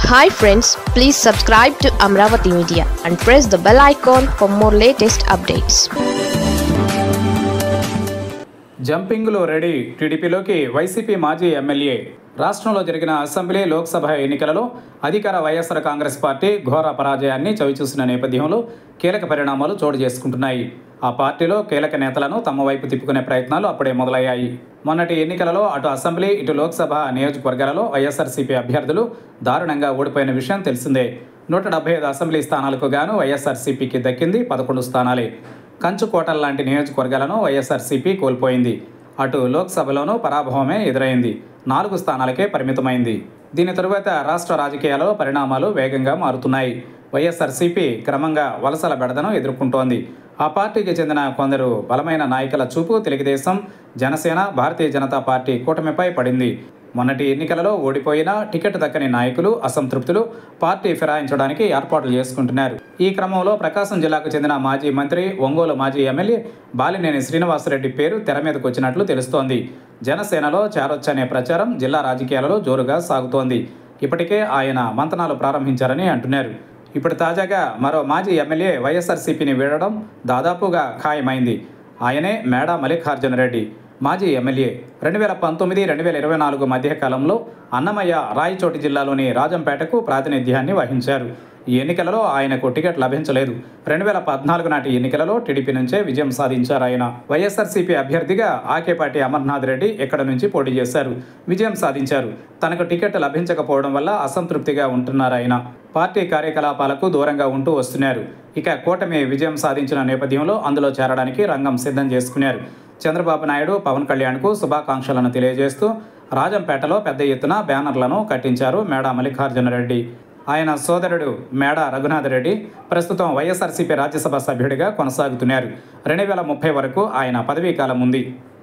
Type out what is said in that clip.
Hi friends, please subscribe to Amravati Media and press the bell icon for more latest updates. జంపింగ్లో ready టీడీపీలోకి YCP మాజీ MLA. రాష్ట్రంలో జరిగిన assembly Lok Sabha ఎన్నికలలో అధికార వైఎస్ఆర్ కాంగ్రెస్ పార్టీ ఘోర పరాజయాన్ని చవిచూసిన నేపథ్యంలో కీలక పరిణామాలు చోటు చేసుకుంటున్నాయి. ఆ పార్టీలో కీలక నేతలను తమ వైపు తిప్పుకునే ప్రయత్నాలు అప్పుడే మొదలయ్యాయి. మొన్నటి ఎన్నికలలో అటు అసెంబ్లీ ఇటు లోక్సభ నియోజకవర్గాలలో వైఎస్ఆర్సీపీ అభ్యర్థులు దారుణంగా ఓడిపోయిన విషయం తెలిసిందే. 175 అసెంబ్లీ స్థానాలకు గాను వైఎస్ఆర్సీపీకి దక్కింది 11 స్థానాలే. కంచుకోటల లాంటి నియోజకవర్గాలను వైఎస్ఆర్సీపీ కోల్పోయింది. అటు లోక్సభలోనూ పరాభవమే ఎదురైంది. 4 స్థానాలకే పరిమితమైంది. దీని తరువాత రాష్ట్ర రాజకీయాలలో పరిణామాలు వేగంగా మారుతున్నాయి. వైఎస్ఆర్సీపీ క్రమంగా వలసల బెడదను ఎదుర్కొంటోంది. ఆ పార్టీకి చెందిన కొందరు బలమైన నాయకుల చూపు తెలుగుదేశం, జనసేన, భారతీయ జనతా పార్టీ కూటమిపై పడింది. మొన్నటి ఎన్నికలలో ఓడిపోయినా టికెట్ దక్కని నాయకులు అసంతృప్తులు పార్టీ ఫిరాయించడానికి ఏర్పాట్లు చేసుకుంటున్నారు. ఈ క్రమంలో ప్రకాశం జిల్లాకు చెందిన మాజీ మంత్రి, ఒంగోలు మాజీ ఎమ్మెల్యే బాలినేని శ్రీనివాసరెడ్డి పేరు తెర మీదకు వచ్చినట్లు తెలుస్తోంది. జనసేనలో చేరొచ్చనే ప్రచారం జిల్లా రాజకీయాలలో జోరుగా సాగుతోంది. ఇప్పటికే ఆయన మంతనాలు ప్రారంభించారని అంటున్నారు. ఇప్పుడు తాజాగా మరో మాజీ ఎమ్మెల్యే వైఎస్ఆర్సీపీని వీడడం దాదాపుగా ఖాయమైంది. ఆయనే మేడా మల్లికార్జున రెడ్డి. మాజీ ఎమ్మెల్యే 2019-2024 మధ్య కాలంలో అన్నమయ్య, రాయచోటి జిల్లాలోని రాజంపేటకు ప్రాతినిధ్యాన్ని వహించారు. ఈ ఎన్నికలలో ఆయనకు టికెట్ లభించలేదు. 2014 నాటి ఎన్నికలలో టీడీపీ నుంచే విజయం సాధించారు ఆయన. వైఎస్ఆర్సీపీ అభ్యర్థిగా ఆకేపాటి అమర్నాథ్ రెడ్డి ఎక్కడ నుంచి పోటీ చేశారు, విజయం సాధించారు. తనకు టికెట్ లభించకపోవడం వల్ల అసంతృప్తిగా ఉంటున్నారు ఆయన. పార్టీ కార్యకలాపాలకు దూరంగా ఉంటూ వస్తున్నారు. ఇక కూటమి విజయం సాధించిన నేపథ్యంలో అందులో చేరడానికి రంగం సిద్ధం చేసుకున్నారు. చంద్రబాబు నాయుడు, పవన్ కళ్యాణ్కు శుభాకాంక్షలను తెలియజేస్తూ రాజంపేటలో పెద్ద ఎత్తున బ్యానర్లను కట్టించారు మేడా మల్లికార్జున రెడ్డి. ఆయన సోదరుడు మేడా రఘునాథ్ రెడ్డి ప్రస్తుతం వైఎస్ఆర్సీపీ రాజ్యసభ సభ్యుడిగా కొనసాగుతున్నారు. 2030 వరకు ఆయన పదవీ కాలం ఉంది.